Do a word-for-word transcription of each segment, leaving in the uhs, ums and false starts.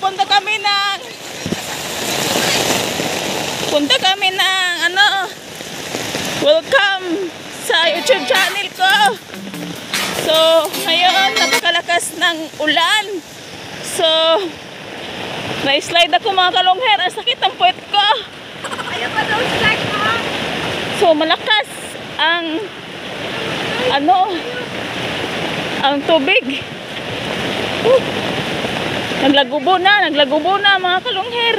punta kami ng punta kami ng ano, welcome sa YouTube channel ko. So ngayon napakalakas ng ulan, so na-slide ako mga kalongher. Ang sakit ang puwet ko. Ayaw pa daw slide ha. So malakas ang ano, ang tubig. uh, Naglagubo na, naglagubo na mga kalongher.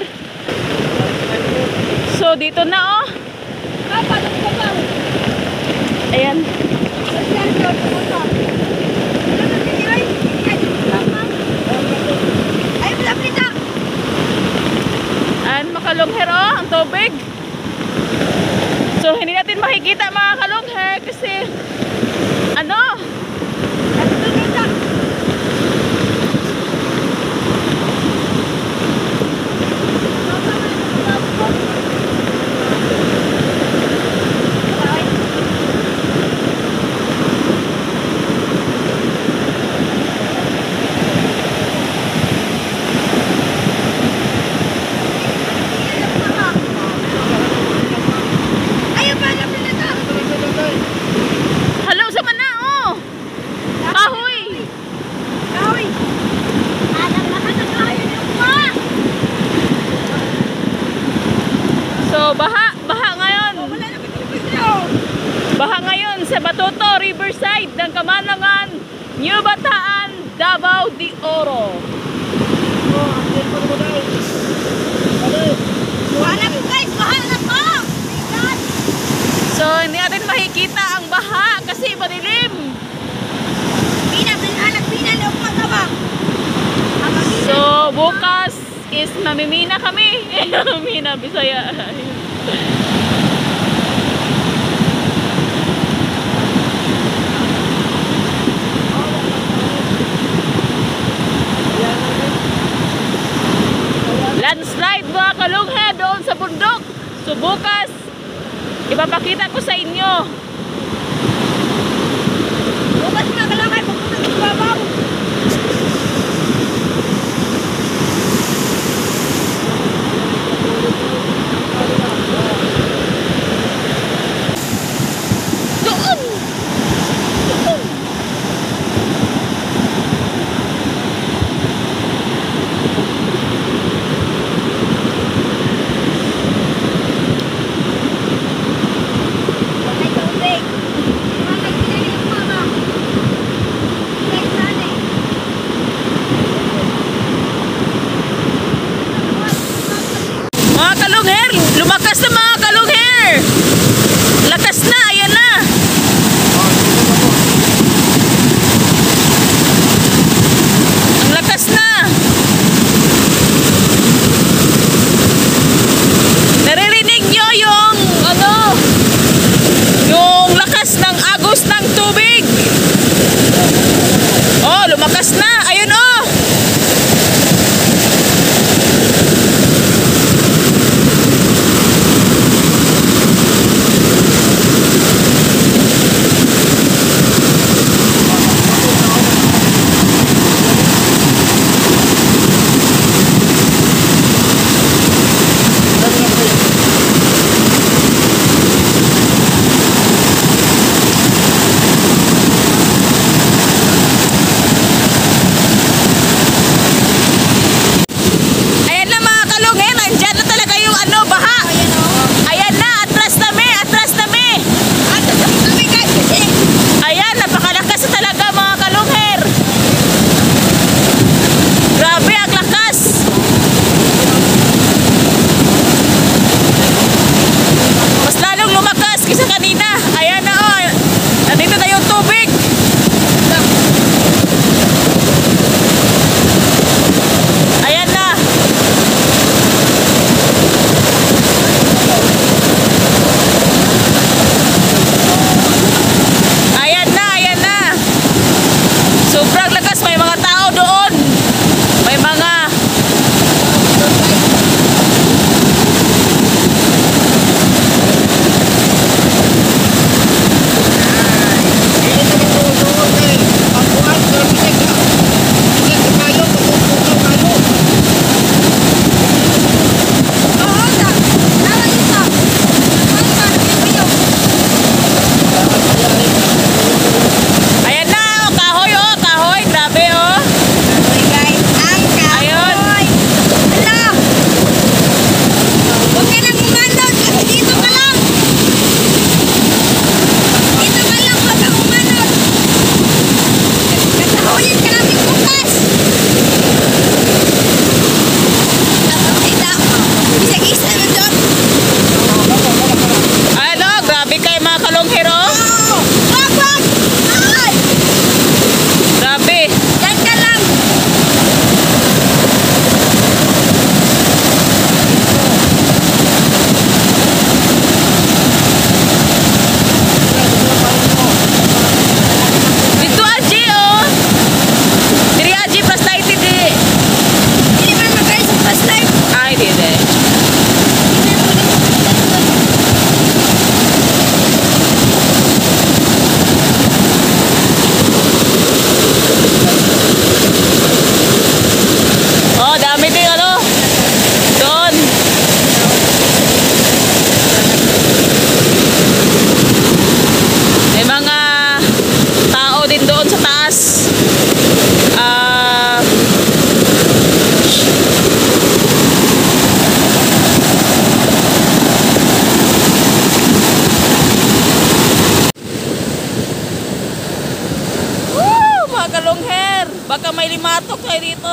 So dito na oh. Ayan. Ayan mga kalongher oh, ang tubig. So hindi natin makikita mga kalongher kasi ano, baha, baha ngayon. Baha ngayon sa Batoto, Riverside, ng Kamanangan, New Bataan, Davao de Oro. Bahala po guys, bahala po. So hindi natin makikita ang baha kasi madilim. Pina, pinahalag, pina, leok magawa. So bukas is mamimina kami. Mamimina, Bisaya. Landslide mga kalongher doon sa bundok. So bukas ipapakita ko sa inyo. Bukas mga kalongher, pupunta sa babaw. Lumakas na mga kalongher. Lakas na, ayan na. Ang lakas na. Naririnig nyo yung ano, yung lakas ng agos ng tubig. Oh, lumakas na. Ayun oh.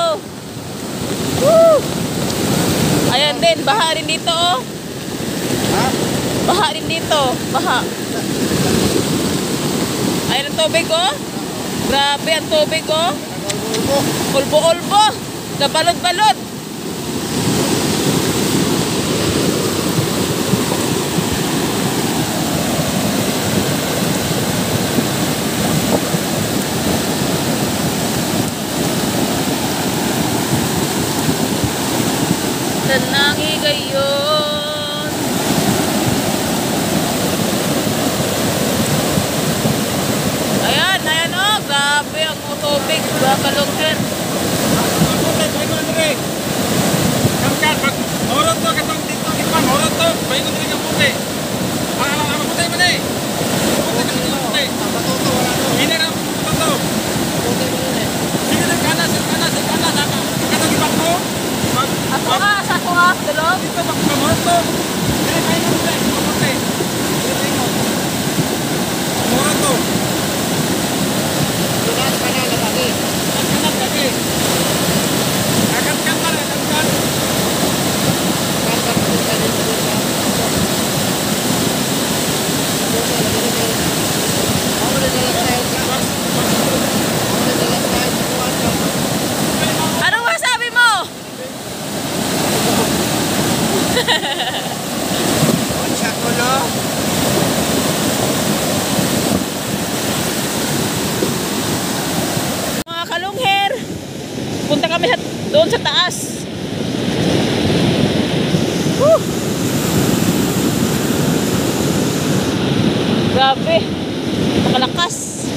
Woo! Ayan din, baha rin dito oh. Ha? Baha rin dito, baha. Ayan ang tubig oh. Grabe ang tubig oh. Nagulbo-ulbo. Ulbo-ulbo. Kabalod-balod. Tanangi gayon. Ayan, ayan oh. Grabe ang tubig. Bakalongher. Ako nga, sa ako nga, dalog. Tunas ka na lagi. Kanta ko sa dito sa. Ako na dala style ka. Ako na dala style sa kuwan ka. Anong masabi mo? Siya ko no. Mga kalungher, punta kami sa, doon sa taas. Woo! Grabe, makalakas.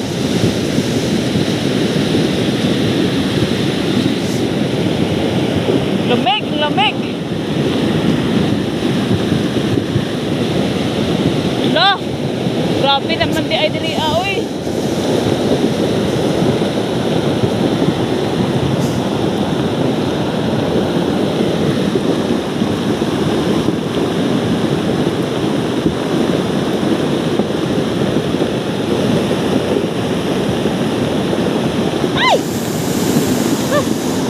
Lamig, lamig. Hala, grabe naman di ay diri aoy. Ay! Ah!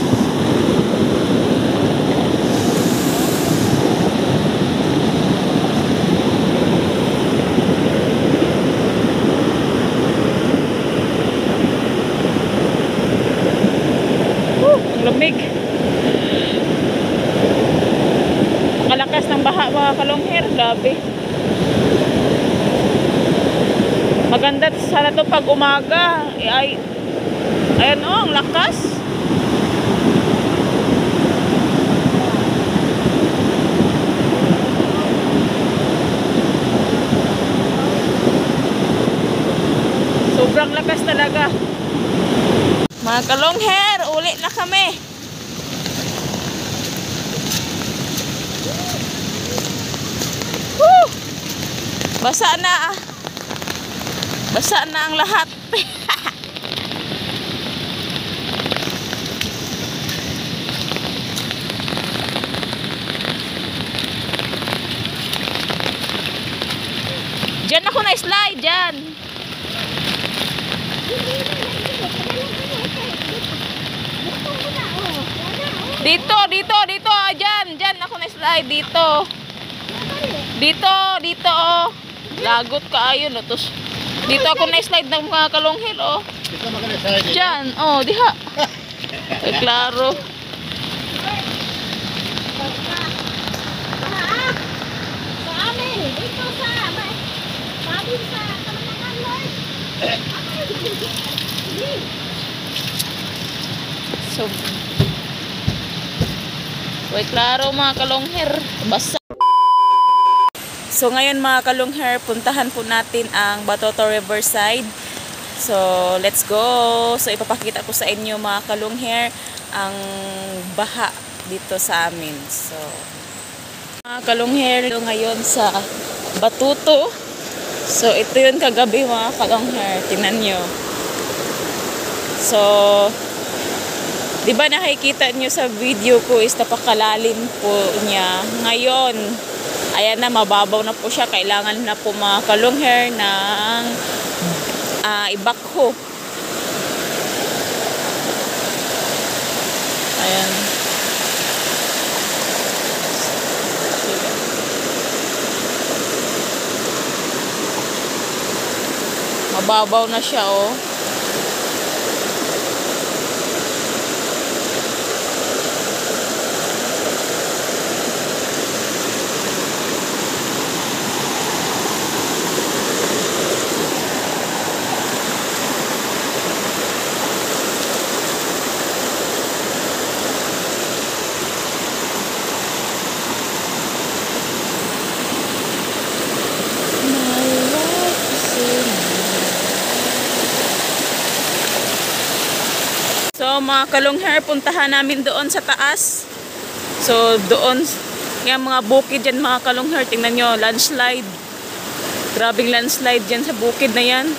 Woo, ang lamig. Kalakas ng baha mga kalongher, grabe. Maganda sana to pag umaga. Eh, ay, ayan oh, ang lakas. Sobrang lakas talaga. Mga kalongher, uli na kami. Woo! Basa na. Basa na ang lahat. Diyan ako na-slide, diyan. Dito, dito, dito, ah, dyan, dyan ako na-slide, dito. Dito, dito, oh. Lagot ka, ayun, oh. Tos, dito ako na-slide ng mga kalongher, oh. Ito maganda sa akin. Dyan, oh, diha. Ay, klaro. Sa amin, dito sa sabi sa Kamanangan Lord. So, ay, klaro mga kalongher. Basa. So, ngayon mga kalongher, puntahan po natin ang Batoto Riverside. So, let's go. So, ipapakita ko sa inyo mga kalongher ang baha dito sa amin. So, mga kalongher, ngayon sa Batuto. So, ito yun kagabi mga kalongher. Tingnan nyo. So, di ba nakikita nyo sa video ko is napakalalim po niya. Ngayon, ayan na, mababaw na po siya. Kailangan na po mga kalongher ng uh, ibakho. Mababaw na siya, oh. So mga kalungher, puntahan namin doon sa taas. So doon, yung mga bukid dyan mga kalungher, tingnan nyo, landslide. Grabing landslide dyan sa bukid na yan.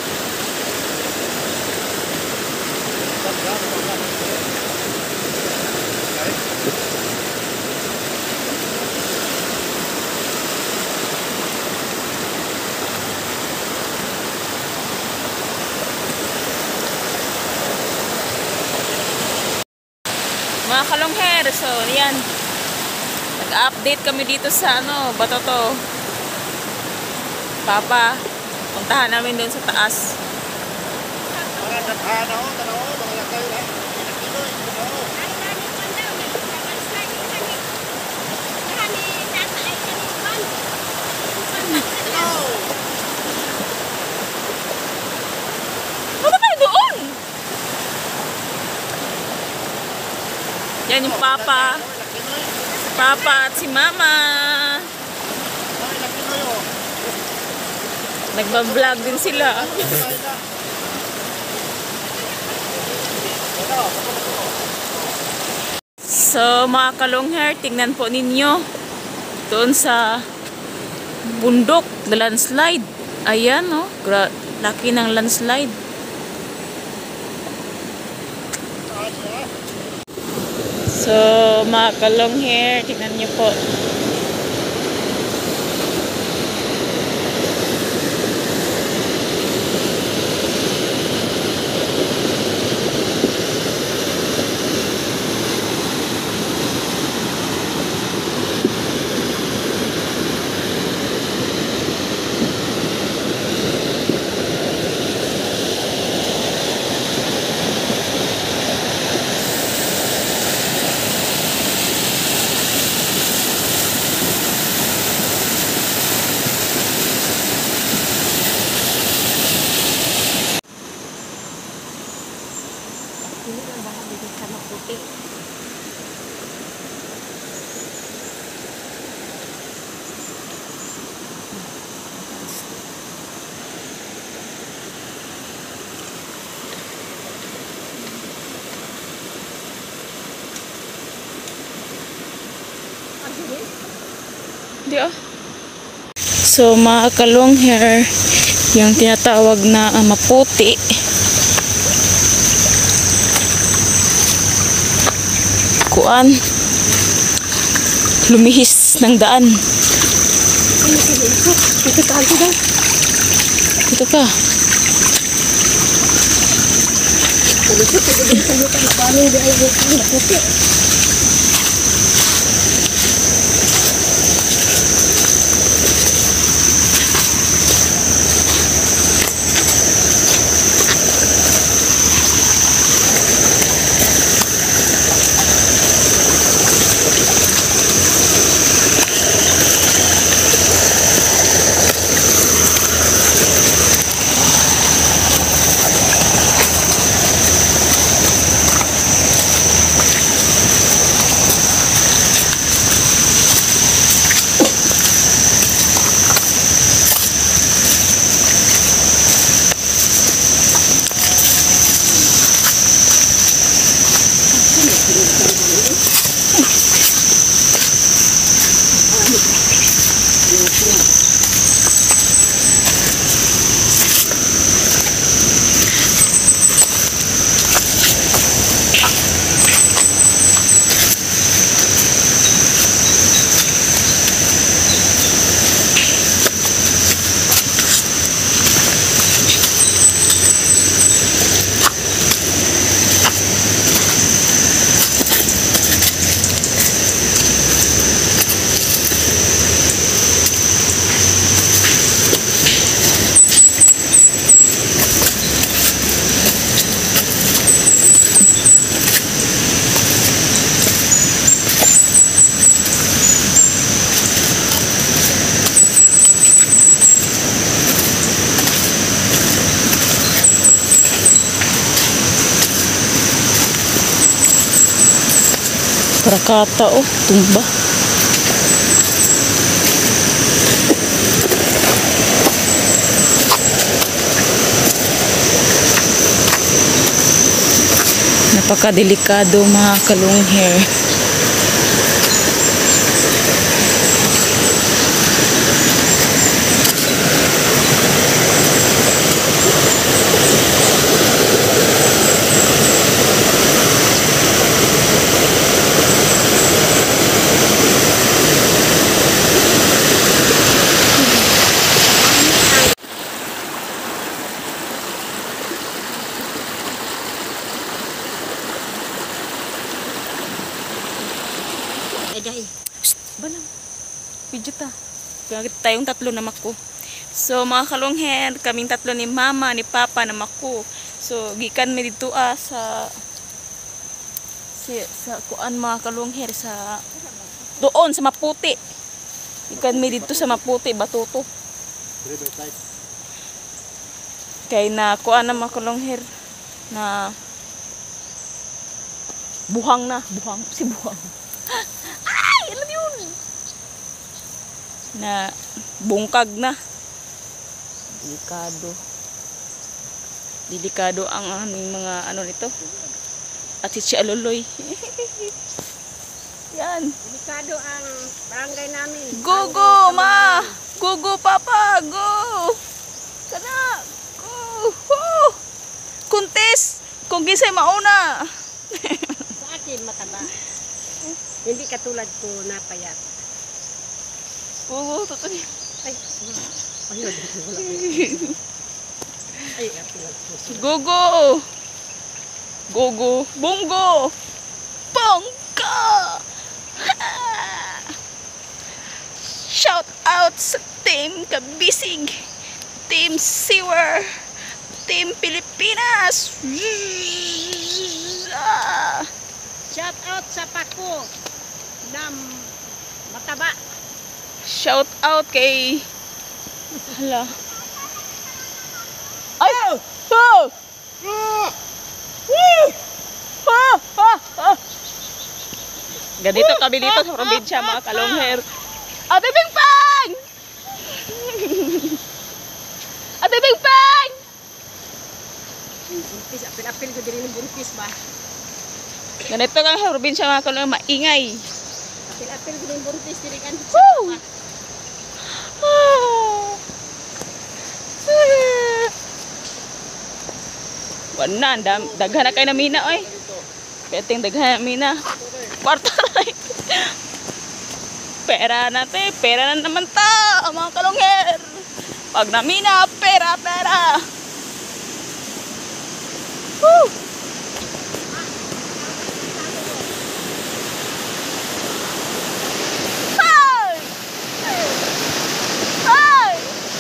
Mga kalungher, so yan, nag-update kami dito sa ano, bato to Papa, puntahan namin doon sa taas. Ano tayo doon? Yan yung Papa. Papa at si Mama. Nagbablog din sila. So mga kalungher, tingnan po ninyo. Doon sa bundok, the landslide. Ayan, oh. Laki ng landslide. So, mga kalungher, tingnan niyo po. Di oh. So mga kalungher, yung tinatawag na uh, maputi, kuan, lumihis ng daan. Dito ka, dito ka. Krakata oh, tumba. Napakadelikado mga kalong hair. Ay, dahil. Balang. Video ta. Kaya tayong tatlo na mako. So mga kalongher, kaming tatlo ni mama, ni papa na mako. So gikan mi dito ah, sa si, sa kuan mga kalongher sa doon sa Maputi. Gikan mi dito sa Maputi, Batuto. Kay na kuan na mga kalongher na buhang na, buhang si buhang. Ay, alam yun. Na bungkag na. Delikado. Delikado ang aming mga ano nito. At si Aluloy. Yan. Delikado ang barangay namin. Go, go, ma! Go, go, papa! Go! Kana! Go! Woo! Kuntis! Kung gisay mauna! Sa akin, mataba. Hindi katulad ko na payat. Go, go, totoo. Ay, ayun. Ay, katulad ko. Go, go! Go, go! Bongo! Bongga! Shout out sa Team Kabisig, Team Sewer, Team Pilipinas! Ah! Shout out sa Paco na mataba. Shout out kay hala. Ay! Oh! Oh! Ah! Ah! Ah! Ganito kami dito sa probinsya mga kalongher. Ate Bing Pang! Ate Bing Pang! Buntis, apil-apil ko din yung buntis ba? Ganito kami sa probinsya mga kalongher, maingay. Apil-apil ko din yung buntis, din kan. Woo! Ah! Wala, dam- daghan na kayo na mina, oy. Peting daghan na mina. Kwarta na eh. Pera na te, pera na naman ta, mga kalongher. Pag na mina, pera, pera. Woo! Hey! Hey!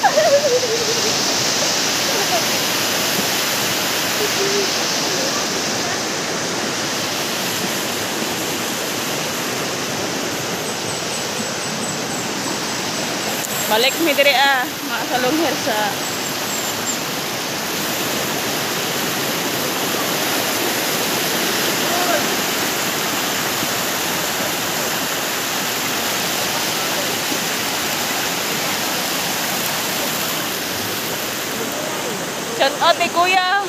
Balik mi dire ah, mga kalongher sa shout out kay kuya.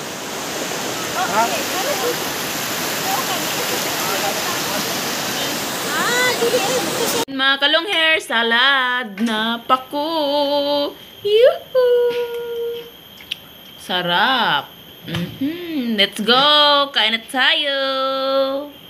Mga kalongher, salad na pako. Yuhuu! Sarap. Mhm. Let's go. Kain na tayo.